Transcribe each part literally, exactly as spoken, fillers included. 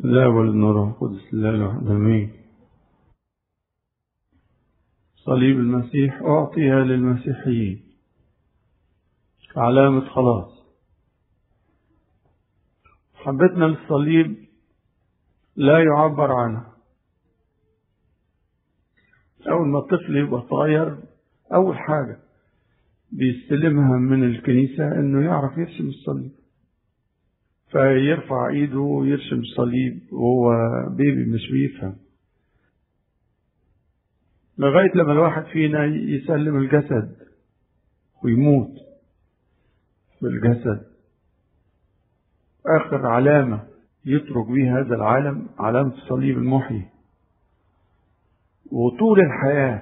الله والنور القدس الله الواحد آمين. صليب المسيح أعطيها للمسيحيين علامة خلاص. حبتنا للصليب لا يعبر عنها. أول ما الطفل يبقى صغير أول حاجة بيستلمها من الكنيسة إنه يعرف يرسم الصليب، فيرفع إيده ويرسم الصليب وهو بيبي مش بيفهم، لغاية لما الواحد فينا يسلم الجسد ويموت بالجسد. آخر علامة يترك بها هذا العالم علامة الصليب المحيي. وطول الحياة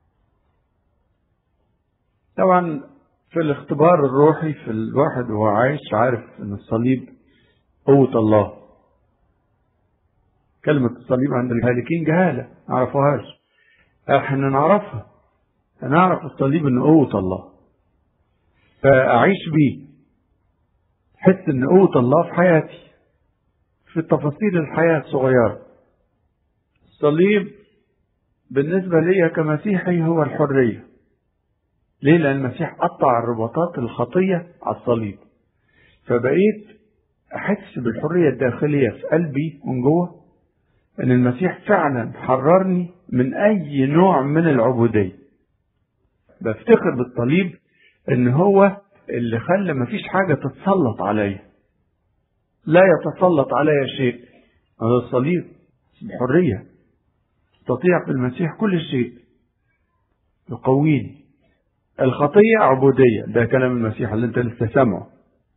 طبعا في الاختبار الروحي في الواحد وهو عايش عارف ان الصليب قوة الله. كلمة الصليب عند الهالكين جهالة ما عرفوهاش، احنا نعرفها، نعرف الصليب ان قوة الله، فأعيش بيه، حس ان قوة الله في حياتي في تفاصيل الحياة الصغيرة. الصليب بالنسبة لي كمسيحي هو الحرية. ليه؟ لأن المسيح قطع الرباطات الخطية على الصليب، فبقيت أحس بالحرية الداخلية في قلبي من جوه أن المسيح فعلا حررني من أي نوع من العبودية. بفتخر بالصليب أن هو اللي خلى مفيش حاجة تتسلط عليا، لا يتسلط عليا شيء. هذا الصليب بحرية استطيع بالمسيح كل شيء يقويني. الخطية عبودية، ده كلام المسيح اللي انت لسه سامعه.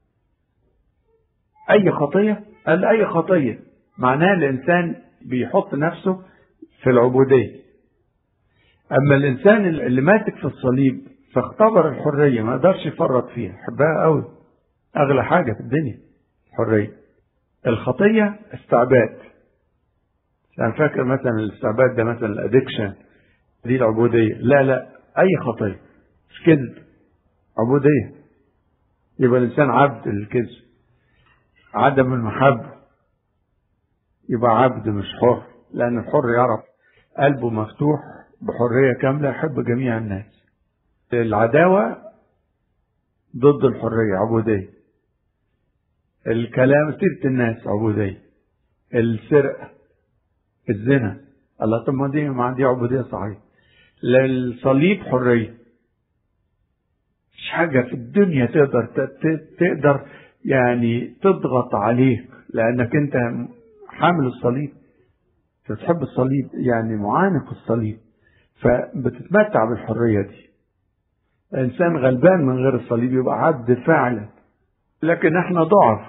اي خطية، قال اي خطية معناها الانسان بيحط نفسه في العبودية. اما الانسان اللي ماسك في الصليب فاختبر الحرية ما قدرش يفرط فيها، حبها قوي، اغلى حاجة في الدنيا الحرية. الخطية استعباد، يعني فاكر مثلا الاستعباد ده مثلا الادكشن دي العبودية. لا لا، اي خطية مش كذب، عبودية. يبقى الإنسان عبد الكذب، عدم المحبة، يبقى عبد مش حر. لأن الحر يعرف قلبه مفتوح بحرية كاملة، يحب جميع الناس. العداوة ضد الحرية عبودية. الكلام سيرة الناس عبودية. السرقة، الزنا، الله طب ما دي ما دي عبودية صحيح. للصليب حرية. مش حاجة في الدنيا تقدر تقدر يعني تضغط عليك، لأنك أنت حامل الصليب، بتحب الصليب، يعني معانق الصليب، فبتتمتع بالحرية دي. الإنسان غلبان من غير الصليب يبقى عبد فعلا. لكن احنا ضعف،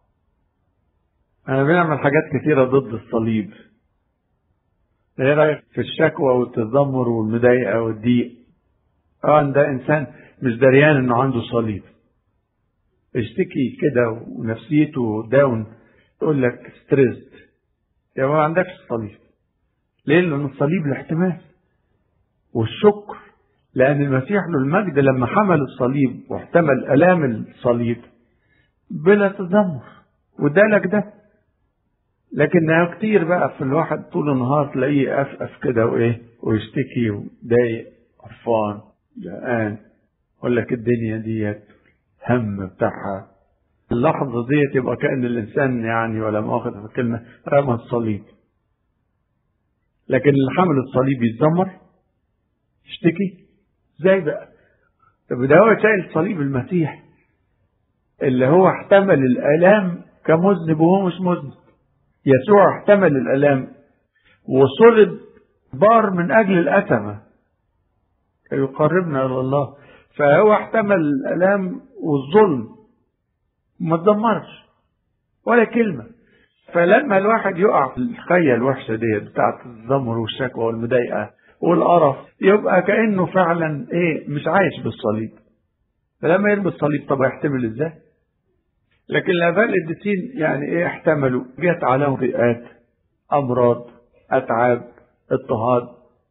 انا بنعمل حاجات كثيرة ضد الصليب. ايه رأيك في الشكوى والتذمر والمضايقة والضيق؟ اه ده انسان مش دريان انه عنده صليب، اشتكي كده ونفسيته داون، تقول لك ستريسد، يا ما عندكش صليب. ليه؟ لان الصليب الاحتمال والشكر، لان المسيح له المجد لما حمل الصليب واحتمل الام الصليب بلا تذمر وادالك ده. لكن كتير بقى في الواحد طول النهار تلاقيه افقف كده وايه ويشتكي وضايق قرفان جعان، يقول لك الدنيا ديت هم بتاعها. اللحظة ديت يبقى كأن الإنسان يعني ولا مؤاخذة في الكلمة رمى الصليب. لكن اللي حمل الصليب يتذمر يشتكي ازاي بقى؟ طب ده هو شايل صليب المسيح اللي هو احتمل الآلام كمذنب وهو مش مذنب. يسوع احتمل الآلام وصلب بار من أجل الأثمة يقربنا إلى الله، فهو احتمل الآلام والظلم ما تدمرش ولا كلمة. فلما الواحد يقع في الخية الوحشة دي بتاعت الذمر والشكوى والمضايقة والقرف، يبقى كأنه فعلا ايه مش عايش بالصليب. فلما يلبس الصليب طب يحتمل ازاي؟ لكن الآباء القديسين يعني ايه احتملوا، جت عليهم ضيقات، أمراض، أتعاب، اضطهاد،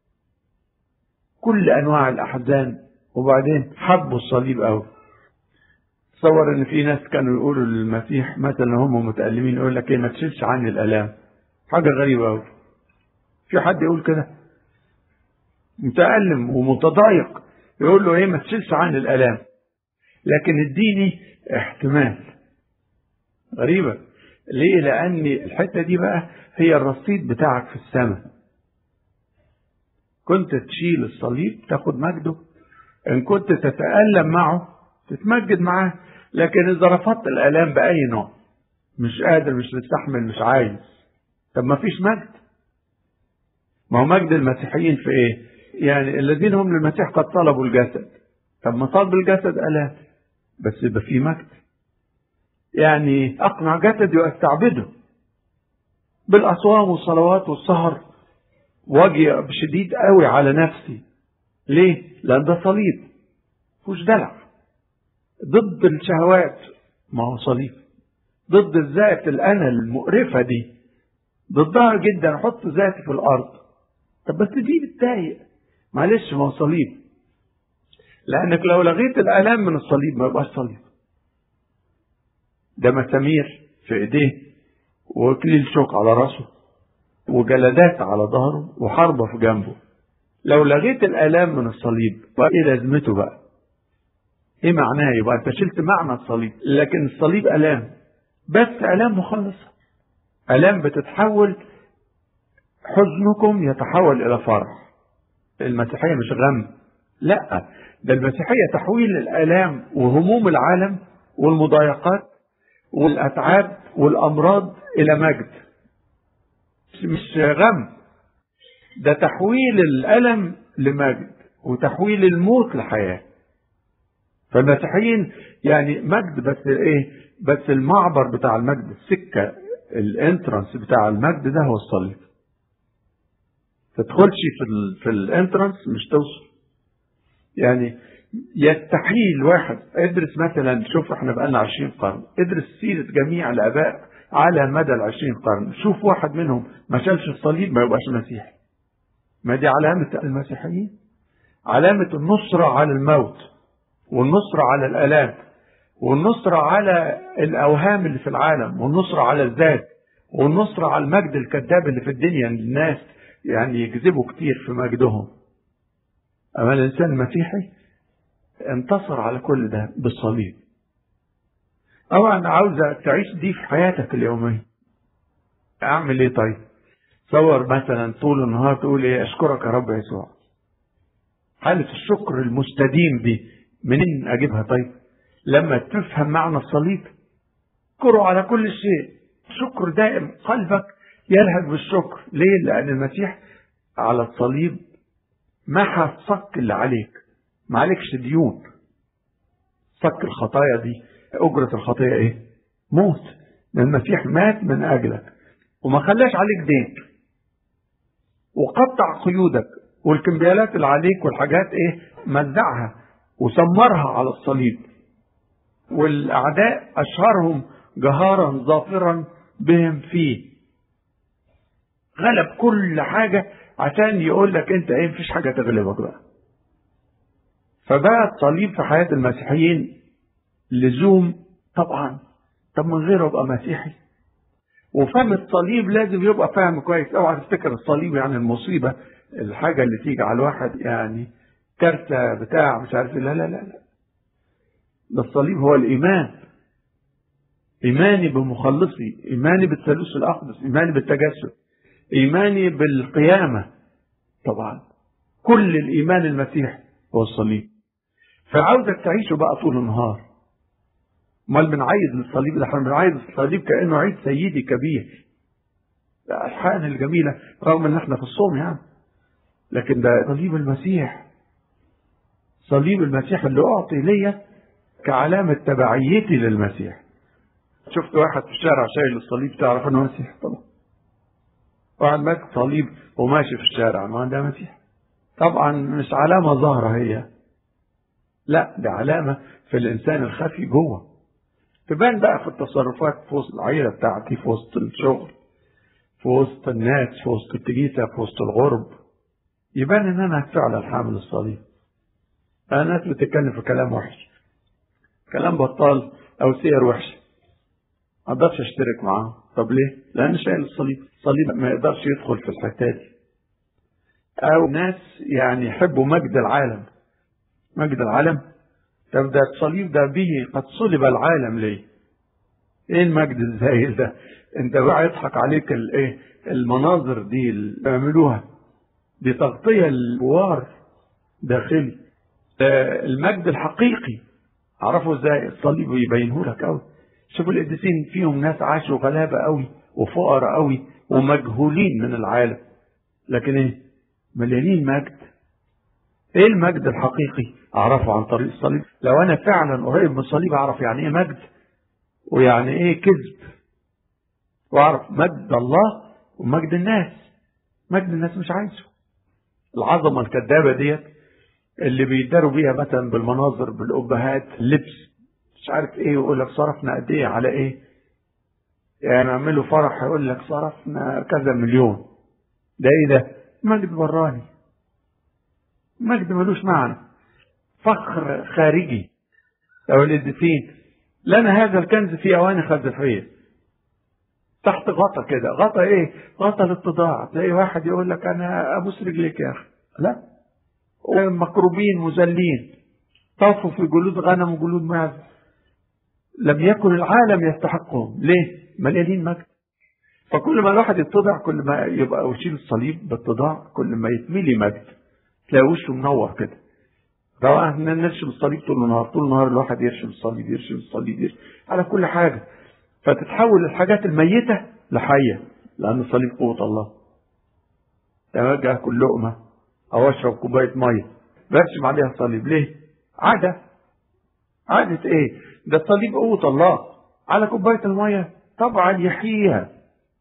كل أنواع الأحزان، وبعدين حبوا الصليب أوي. تصور ان في ناس كانوا يقولوا للمسيح مثلا هم متألمين، يقول لك ايه ما تشيلش عني الآلام، حاجة غريبة أوي. في حد يقول كده؟ متألم ومتضايق يقول له ايه ما تشيلش عن الآلام، لكن اديني احتمال. غريبة. ليه؟ لأن الحتة دي بقى هي الرصيد بتاعك في السماء. كنت تشيل الصليب تاخد مجده، إن كنت تتألم معه تتمجد معاه. لكن إذا رفضت الآلام بأي نوع، مش قادر، مش مستحمل، مش عايز، طب ما فيش مجد. ما هو مجد المسيحيين في ايه؟ يعني الذين هم للمسيح قد طلبوا الجسد. طب ما طلب الجسد آلام، بس يبقى فيه مجد. يعني أقنع جسدي وأستعبده بالأصوام والصلوات والسهر، واجي بشديد قوي على نفسي. ليه؟ لأن ده صليب، مفيهوش دلع، ضد الشهوات. ما هو صليب ضد الذات الأنا المقرفة دي، ضدها جدا. أحط ذاتي في الأرض، طب بس دي بتضايق، معلش، ما هو صليب. لأنك لو لغيت الآلام من الصليب ما يبقاش صليب. ده مسامير في إيديه، وكليل شوك على راسه، وجلدات على ظهره، وحربة في جنبه. لو لغيت الآلام من الصليب بقى ايه لازمته بقى؟ ايه معناه؟ يبقى انت شلت معنى الصليب. لكن الصليب آلام، بس آلام مخلصة، آلام بتتحول، حزنكم يتحول إلى فرح. المسيحية مش غم، لا، ده المسيحية تحويل الآلام وهموم العالم والمضايقات والأتعاب والأمراض إلى مجد. مش غم، ده تحويل الألم لمجد، وتحويل الموت لحياة. فالمسيحيين يعني مجد، بس ايه؟ بس المعبر بتاع المجد، السكة، الانترانس بتاع المجد ده هو الصليب. تدخلش في ال في الانترانس مش توصل. يعني يستحيل واحد ادرس مثلا، شوف احنا بقالنا عشرين قرن، ادرس سيرة جميع الآباء على مدى العشرين قرن، شوف واحد منهم ما شالش الصليب ما يبقاش مسيحي. ما دي علامة المسيحيين، علامة النصرة على الموت، والنصرة على الآلام، والنصرة على الأوهام اللي في العالم، والنصرة على الذات، والنصرة على المجد الكذاب اللي في الدنيا. الناس يعني يكذبوا كتير في مجدهم، أما الإنسان المسيحي انتصر على كل ده بالصليب. طبعا عاوزة تعيش دي في حياتك اليومية. أعمل إيه طيب؟ تصور مثلا طول النهار تقول إيه؟ أشكرك يا رب يسوع. حالة الشكر المستديم دي منين أجيبها طيب؟ لما تفهم معنى الصليب، شكره على كل شيء، شكر دائم، قلبك يلهج بالشكر. ليه؟ لأن المسيح على الصليب محى الصك اللي عليك، ما عليكش ديون. صك الخطايا دي، أجرة الخطية إيه؟ موت. المسيح مات من أجلك وما خلاش عليك دين، وقطع قيودك والكمبيالات اللي عليك والحاجات إيه؟ مزعها وسمرها على الصليب. والأعداء أشهرهم جهارا ظافرا بهم فيه، غلب كل حاجة عشان يقول لك أنت إيه؟ مفيش حاجة تغلبك بقى. فبقى الصليب في حياة المسيحيين لزوم طبعا. طب من غيره ابقى مسيحي؟ وفهم الصليب لازم يبقى فاهم كويس. اوعى تفتكر الصليب يعني المصيبة، الحاجة اللي تيجي على الواحد يعني كارثة بتاع مش عارف. لا لا لا لا، ده الصليب هو الإيمان. إيماني بمخلصي، إيماني بالثالوث الأقدس، إيماني بالتجسد، إيماني بالقيامة. طبعا كل الإيمان المسيحي هو الصليب. فعاوزك تعيشه بقى طول النهار. امال بنعيد الصليب ده؟ احنا بنعيد الصليب كأنه عيد سيدي كبير، الألحان الجميلة، رغم ان احنا في الصوم يعني، لكن ده صليب المسيح. صليب المسيح اللي أعطي ليا كعلامة تبعيتي للمسيح. شفت واحد في الشارع شايل الصليب تعرف انه مسيح طبعا. واحد ماسك صليب وماشي في الشارع، ما ده مسيح طبعا. مش علامة ظاهرة هي، لا، ده علامة في الإنسان الخفي جوه، تبان بقى في التصرفات، في وسط العيلة بتاعتي، في وسط الشغل، في وسط الناس، في وسط الكنيسة، في وسط الغرب، يبان ان انا فعلا حامل الصليب. انا ناس بتتكلم في كلام وحش، كلام بطال او سير وحش، ما اقدرش اشترك معاهم. طب ليه؟ لان شايل الصليب. الصليب ما يقدرش يدخل في الحته دي. او ناس يعني يحبوا مجد العالم. مجد العالم، طب ده الصليب ده به قد صلب العالم ليه؟ ايه المجد ازاي ده؟ انت بقى يضحك عليك الايه المناظر دي اللي بيعملوها، دي تغطيه الجوار داخلي. المجد الحقيقي عرفوا ازاي؟ الصليب يبينه لك قوي. شوفوا القديسين فيهم ناس عاشوا غلابه قوي وفقراء قوي ومجهولين من العالم، لكن ايه؟ مليانين مجد. ايه المجد الحقيقي؟ اعرفه عن طريق الصليب. لو انا فعلا قريب من الصليب اعرف يعني ايه مجد ويعني ايه كذب، واعرف مجد الله ومجد الناس. مجد الناس مش عايزه. العظمه الكذابه ديت اللي بيداروا بيها مثلا بالمناظر، بالابهات، اللبس، مش عارف ايه، ويقول لك صرفنا قد ايه على ايه، يعني نعملوا فرح يقول لك صرفنا كذا مليون. ده ايه ده؟ مجد براني، مجد ملوش معنى، فخر خارجي. او القديسين لنا هذا الكنز في اواني خزفيه، تحت غطا كده. غطا ايه؟ غطا الاتضاع. تلاقي واحد يقول لك انا ابوس رجليك يا اخي، لا، مكروبين مذلين طافوا في جلود غنم وجلود معز، لم يكن العالم يستحقهم. ليه؟ مليانين مجد. فكل ما الواحد يتضع، كل ما يبقى وشيل الصليب باتضاع، كل ما يتملي مجد. تلاقي وشه منور كده. طبعا احنا نرشم الصليب طول النهار، طول النهار الواحد يرشم الصليب يرشم الصليب يرشم على كل حاجه، فتتحول الحاجات الميته لحيه، لان الصليب قوه الله. لما اجي اكل لقمه او اشرب كوبايه ميه برسم عليها الصليب. ليه؟ عاده. عاده ايه؟ ده الصليب قوه الله على كوبايه الميه، طبعا يحييها.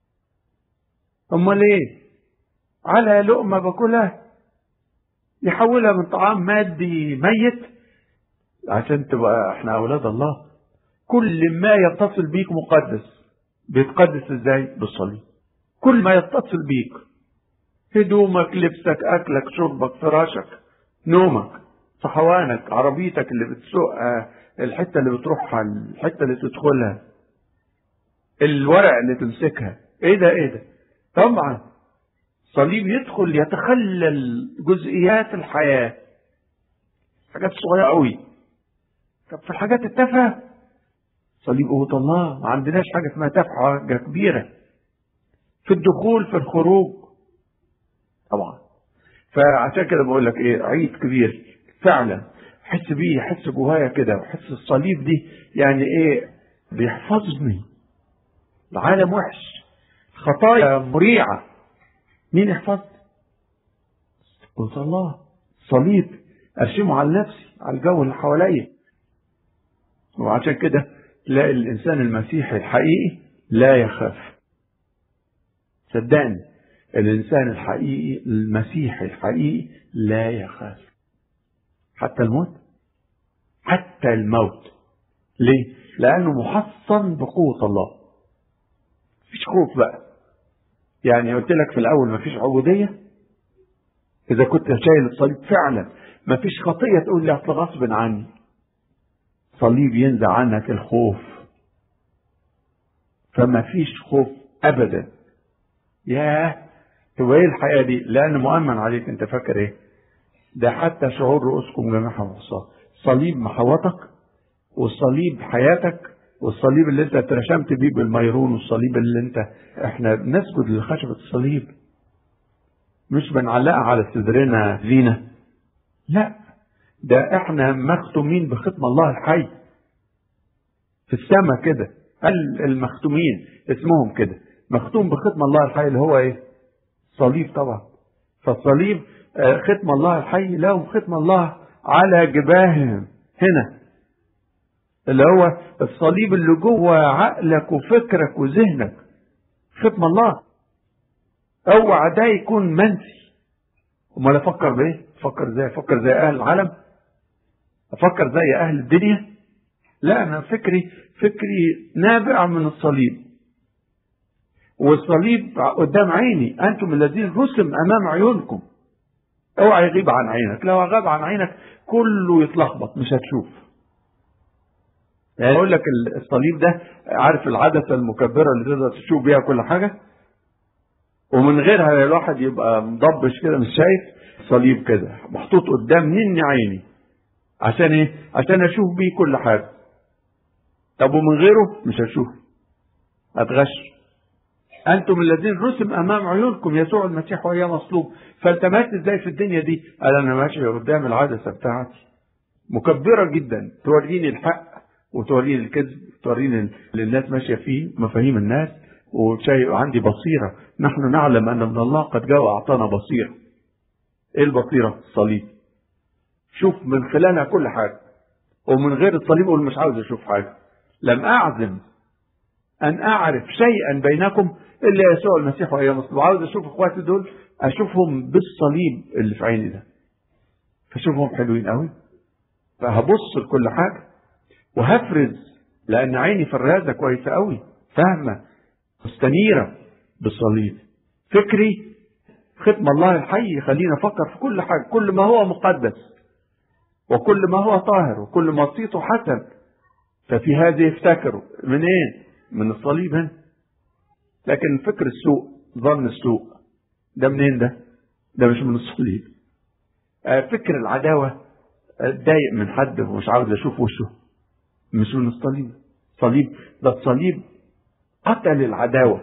امال ايه؟ على لقمه باكلها يحولها من طعام مادي ميت عشان تبقى احنا اولاد الله. كل ما يتصل بيك مقدس. بيتقدس ازاي؟ بالصليب. كل ما يتصل بيك، هدومك، لبسك، اكلك، شربك، فراشك، نومك، صحوانك، عربيتك اللي بتسوقها، الحته اللي بتروحها، الحته اللي تدخلها، الورق اللي تمسكها، ايه ده ايه ده؟ طبعا صليب يدخل يتخلل جزئيات الحياه، حاجات صغيره قوي. طب في الحاجات التافهه صليب قوة الله. ما عندناش حاجة اسمها تافهة، حاجة كبيرة. في الدخول، في الخروج، طبعا. فعشان كده بقول لك ايه، عيد كبير فعلا. حس بيه، حس جوايا كده، وحس الصليب دي يعني ايه؟ بيحفظني. العالم وحش، خطايا مريعة، مين يحفظني؟ قوة الله. صليب ارشمه على نفسي، على الجو اللي حواليا. وعشان كده تلاقي الإنسان المسيحي الحقيقي لا يخاف. صدقني، الإنسان الحقيقي المسيحي الحقيقي لا يخاف حتى الموت. حتى الموت. ليه؟ لأنه محصن بقوة الله. مفيش خوف بقى. يعني قلت لك في الأول مفيش عبودية. إذا كنت شايل الصليب فعلا مفيش خطية تقول لي أصل غصب عني. صليب ينزع عنك الخوف، فما فيش خوف ابدا. ياه، تبقى ايه الحياه دي؟ لان مؤمن عليك. انت فاكر ايه؟ ده حتى شعور رؤوسكم جميعا محصاه. صليب محوطك، والصليب حياتك، والصليب اللي انت اترشمت بيه بالميرون، والصليب اللي انت احنا بنسجد لخشبه الصليب، مش بنعلقها على صدرنا زينه، لا، ده احنا مختومين بختم الله الحي في السماء كده. المختومين اسمهم كده، مختوم بختم الله الحي اللي هو ايه؟ صليب طبعا. فالصليب ختم الله الحي لهم ختم الله على جباههم هنا، اللي هو الصليب اللي جوه عقلك وفكرك وذهنك، ختم الله. اوعى ده يكون منسي. امال افكر بايه؟ افكر زي افكر زي اهل العالم؟ افكر زي اهل الدنيا؟ لا، انا فكري فكري نابع من الصليب، والصليب قدام عيني. انتم الذين رسم امام عيونكم. اوعى يغيب عن عينك. لو غاب عن عينك كله يتلخبط، مش هتشوف. يعني اقول لك الصليب ده، عارف العدسه المكبره اللي تقدر تشوف بيها كل حاجه، ومن غيرها الواحد يبقى مضبش كده مش شايف. صليب كده محطوط قدام مني عيني، عشان ايه؟ عشان اشوف بيه كل حاجه. طب ومن غيره مش هشوف، اتغش. انتم الذين رسم امام عيونكم يسوع المسيح وهي مصلوب، فالتمست ازاي في الدنيا دي؟ قال انا ماشي قدام العدسه بتاعتي مكبره جدا، توريني الحق وتوريني الكذب، توريني اللي الناس ماشيه فيه، مفاهيم الناس، وشيء عندي بصيره. نحن نعلم ان من الله قد جاء واعطانا بصيره. ايه البصيره؟ الصليب. شوف من خلالها كل حاجه. ومن غير الصليب اقول مش عاوز اشوف حاجه. لم اعزم ان اعرف شيئا بينكم الا يسوع المسيح وهي مصلوب. عاوز اشوف اخواتي دول، اشوفهم بالصليب اللي في عيني ده، فاشوفهم حلوين قوي، فهبص لكل حاجه وهفرز، لان عيني فرازه كويسه قوي، فاهمه مستنيره بالصليب. فكري ختم الله الحي يخليني افكر في كل حاجه، كل ما هو مقدس وكل ما هو طاهر وكل ما صيته حسن، ففي هذه افتكروا. من ايه؟ من الصليب هنا. لكن فكر السوء، ظن السوء، ده منين ده؟ ده مش من الصليب. فكر العداوه، اتضايق من حد ومش عاوز اشوف وشه، مش من الصليب. صليب ده الصليب قتل العداوه.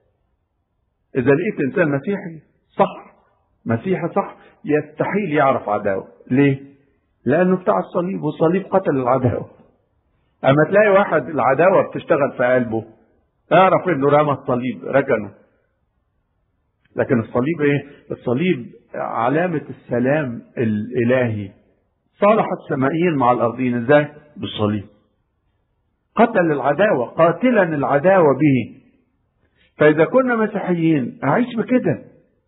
اذا لقيت انسان مسيحي صح، مسيحي صح، يستحيل يعرف عداوه. ليه؟ لانه بتاع الصليب، والصليب قتل العداوه. اما تلاقي واحد العداوه بتشتغل في قلبه، اعرف انه رمى الصليب، ركنه. لكن الصليب ايه؟ الصليب علامه السلام الالهي. صالح السمائيين مع الارضيين ازاي؟ بالصليب. قتل العداوه، قاتلا العداوه به. فاذا كنا مسيحيين اعيش بكده،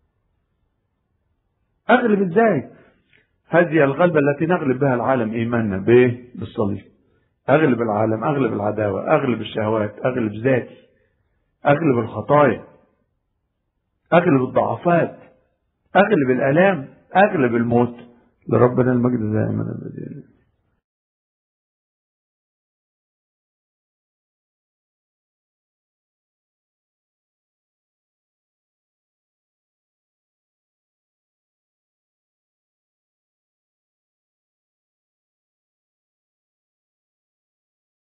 اغلب ازاي؟ هذه الغلبه التي نغلب بها العالم، ايماننا بايه؟ بالصليب. اغلب العالم، اغلب العداوه، اغلب الشهوات، اغلب ذاتي، اغلب الخطايا، اغلب الضعفات، اغلب الالام، اغلب الموت. لربنا المجد دائما ابدا.